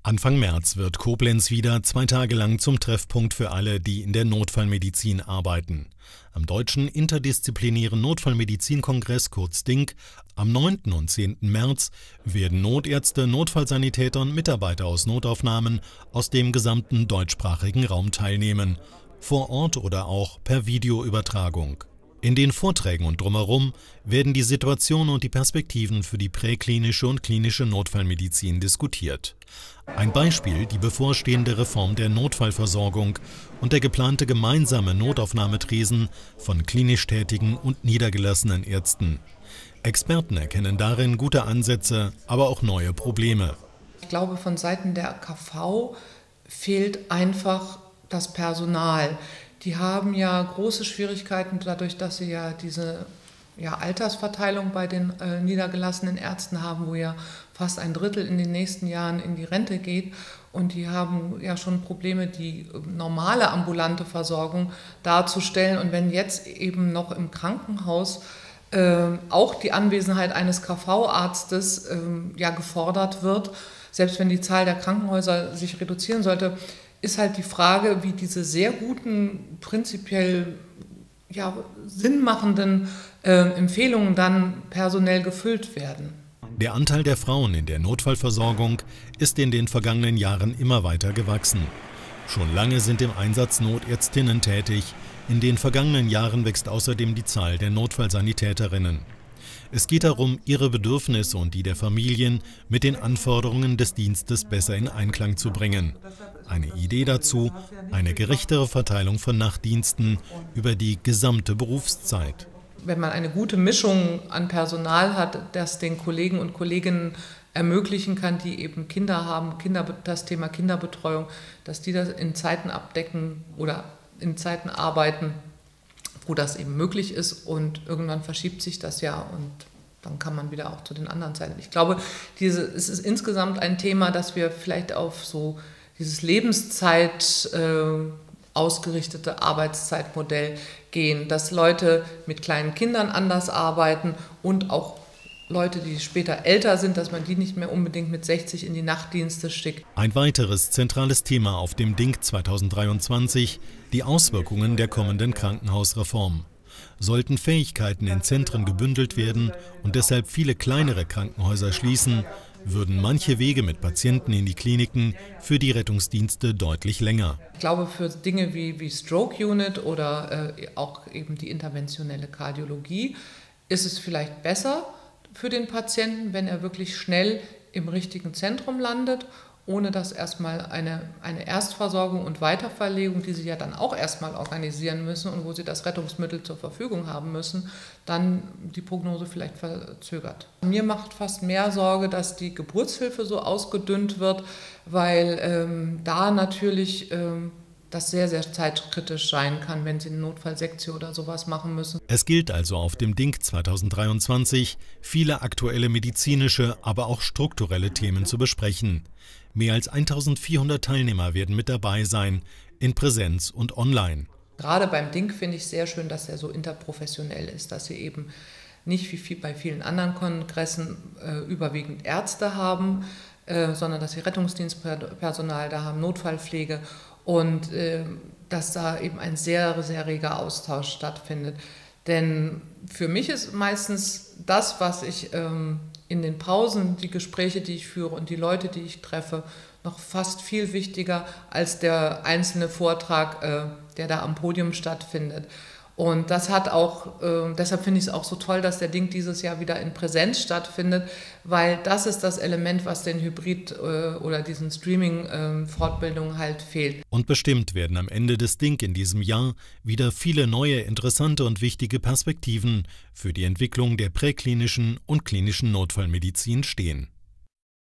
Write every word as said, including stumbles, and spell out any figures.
Anfang März wird Koblenz wieder zwei Tage lang zum Treffpunkt für alle, die in der Notfallmedizin arbeiten. Am Deutschen Interdisziplinären Notfallmedizin-Kongress, kurz DINK, am neunten und zehnten März werden Notärzte, Notfallsanitäter und Mitarbeiter aus Notaufnahmen aus dem gesamten deutschsprachigen Raum teilnehmen, vor Ort oder auch per Videoübertragung. In den Vorträgen und drumherum werden die Situation und die Perspektiven für die präklinische und klinische Notfallmedizin diskutiert. Ein Beispiel die bevorstehende Reform der Notfallversorgung und der geplante gemeinsame Notaufnahmetresen von klinisch tätigen und niedergelassenen Ärzten. Experten erkennen darin gute Ansätze, aber auch neue Probleme. Ich glaube, von Seiten der K V fehlt einfach das Personal. Die haben ja große Schwierigkeiten dadurch, dass sie ja diese ja, Altersverteilung bei den äh, niedergelassenen Ärzten haben, wo ja fast ein Drittel in den nächsten Jahren in die Rente geht. Und die haben ja schon Probleme, die normale ambulante Versorgung darzustellen. Und wenn jetzt eben noch im Krankenhaus äh, auch die Anwesenheit eines K V-Arztes äh, ja, gefordert wird, selbst wenn die Zahl der Krankenhäuser sich reduzieren sollte, ist halt die Frage, wie diese sehr guten, prinzipiell ja, sinnmachenden äh, Empfehlungen dann personell gefüllt werden. Der Anteil der Frauen in der Notfallversorgung ist in den vergangenen Jahren immer weiter gewachsen. Schon lange sind im Einsatz Notärztinnen tätig. In den vergangenen Jahren wächst außerdem die Zahl der Notfallsanitäterinnen. Es geht darum, ihre Bedürfnisse und die der Familien mit den Anforderungen des Dienstes besser in Einklang zu bringen. Eine Idee dazu, eine gerechtere Verteilung von Nachtdiensten über die gesamte Berufszeit. Wenn man eine gute Mischung an Personal hat, das den Kollegen und Kolleginnen ermöglichen kann, die eben Kinder haben, Kinder, das Thema Kinderbetreuung, dass die das in Zeiten abdecken oder in Zeiten arbeiten, wo das eben möglich ist, und irgendwann verschiebt sich das ja und dann kann man wieder auch zu den anderen Zeiten. Ich glaube, diese, es ist insgesamt ein Thema, dass wir vielleicht auf so dieses Lebenszeit äh, ausgerichtete Arbeitszeitmodell gehen, dass Leute mit kleinen Kindern anders arbeiten und auch Leute, die später älter sind, dass man die nicht mehr unbedingt mit sechzig in die Nachtdienste schickt. Ein weiteres zentrales Thema auf dem DINK zweitausenddreiundzwanzig, die Auswirkungen der kommenden Krankenhausreform. Sollten Fähigkeiten in Zentren gebündelt werden und deshalb viele kleinere Krankenhäuser schließen, würden manche Wege mit Patienten in die Kliniken für die Rettungsdienste deutlich länger. Ich glaube, für Dinge wie, wie Stroke Unit oder äh, auch eben die interventionelle Kardiologie ist es vielleicht besser für den Patienten, wenn er wirklich schnell im richtigen Zentrum landet, ohne dass erstmal eine, eine Erstversorgung und Weiterverlegung, die sie ja dann auch erstmal organisieren müssen und wo sie das Rettungsmittel zur Verfügung haben müssen, dann die Prognose vielleicht verzögert. Mir macht fast mehr Sorge, dass die Geburtshilfe so ausgedünnt wird, weil ähm, da natürlich ähm, das sehr, sehr zeitkritisch sein kann, wenn sie eine Notfallsektio oder sowas machen müssen. Es gilt also auf dem DINK zweitausenddreiundzwanzig, viele aktuelle medizinische, aber auch strukturelle Themen zu besprechen. Mehr als eintausendvierhundert Teilnehmer werden mit dabei sein, in Präsenz und online. Gerade beim DINK finde ich sehr schön, dass er so interprofessionell ist, dass sie eben nicht wie viel bei vielen anderen Kongressen äh, überwiegend Ärzte haben, äh, sondern dass sie Rettungsdienstpersonal da haben, Notfallpflege, und äh, dass da eben ein sehr, sehr reger Austausch stattfindet. Denn für mich ist meistens das, was ich ähm, in den Pausen, die Gespräche, die ich führe und die Leute, die ich treffe, noch fast viel wichtiger als der einzelne Vortrag, äh, der da am Podium stattfindet. Und das hat auch, äh, deshalb finde ich es auch so toll, dass der DINK dieses Jahr wieder in Präsenz stattfindet, weil das ist das Element, was den Hybrid- äh, oder diesen Streaming-Fortbildungen äh, halt fehlt. Und bestimmt werden am Ende des DINK in diesem Jahr wieder viele neue, interessante und wichtige Perspektiven für die Entwicklung der präklinischen und klinischen Notfallmedizin stehen.